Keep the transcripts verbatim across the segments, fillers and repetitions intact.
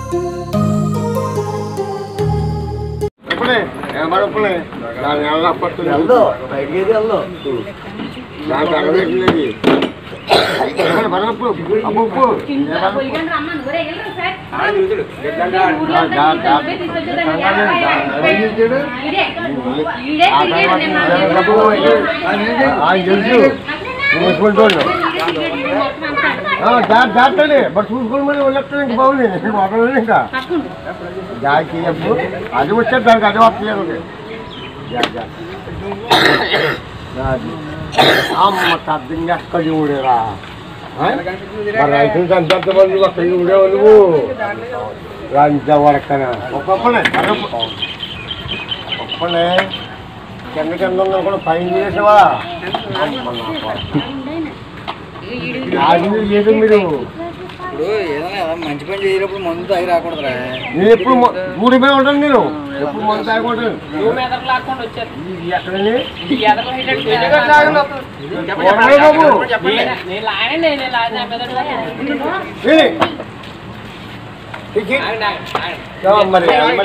దాటండి but చూసుకుని మరి వెళ్ళొస్తాను ఇంక బాగుంది మొదలు ఇంకా దానికి చెప్పు అది వచ్చేది దానికి అది వస్తుంది అమ్మ తద్దంగా అక్కడ చూడేరా రైతులు అంత మంది అక్కడ చూడేవా నువ్వు లంచ వరకనా ఒక్కొక్కనే ఒక్కనే కింద కింద ఉన్నా కూడా పైన చేసావా ఏదో మీరు ఇప్పుడు ఏదైనా మంచి పని చేసినప్పుడు మందు తాగి రాకూడదురా. నేను ఎప్పుడు మూడు మీద ఉంటాను నేను ఎప్పుడు మందు తాగకూడదు ఎక్కడని మరి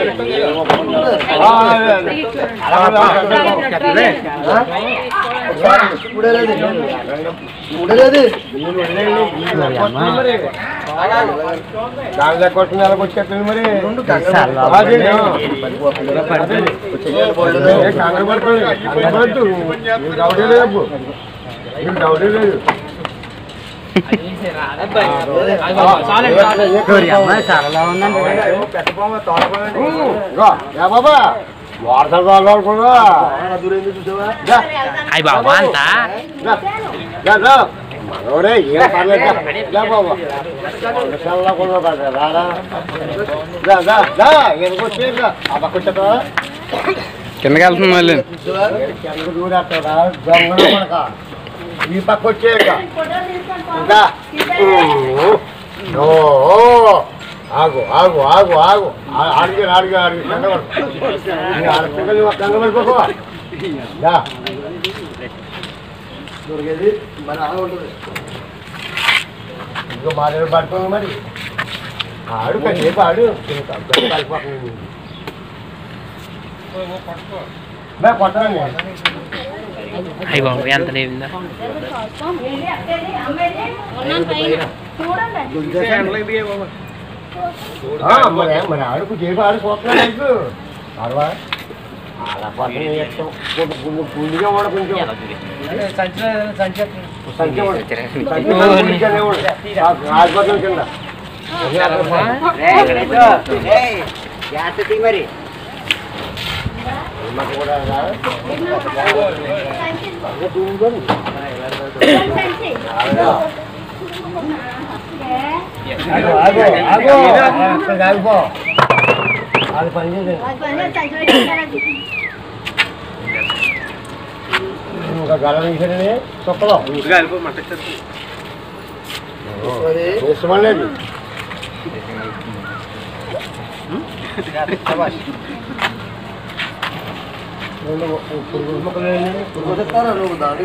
దాని కొట్టిన నెలకు వచ్చేస్తుంది మరి కంగారు పడుతుంది డౌటే లేదు మీకు డౌటే లేదు బాబా వార్తలు రావాలి కూడా అయ్యి బాబా అంతా మనోడే ఏం పర్లేదు బాబా రారా ఎనుకొచ్చే ఆ పక్క వచ్చా కిందకి వెళ్తుంది మళ్ళీ కింద దూరేస్తారా దొంగలు మనక ఈ పక్క వచ్చే ఇంకా ఆగు ఆగు ఆగు ఆగు అడిగారు అడిగారు అడిగి కంగపడు కంగపడిపోవా దొరికేది మరి అలా ఉంటుంది ఇంకో మాట్లాడి పడుతుంది మరి ఆడు కాసేపు ఆడు కలిపోతుంది కొట్టండి అయ్యి బాబు ఎంత లేవిందా మరి మరి ఆడుకు చేపి ఆడుకోవట్లేదు అరవా అలా పట్టణం పుండిగా కూడా కొంచెం ఆసుపత్రి కింద మరి మాకు కూడా ఆగిపో అది పని చేసేది ఇంకా గల తీసేది తొక్కలో ఇష్టమలేదు పురుగు మొక్కలు పురుగు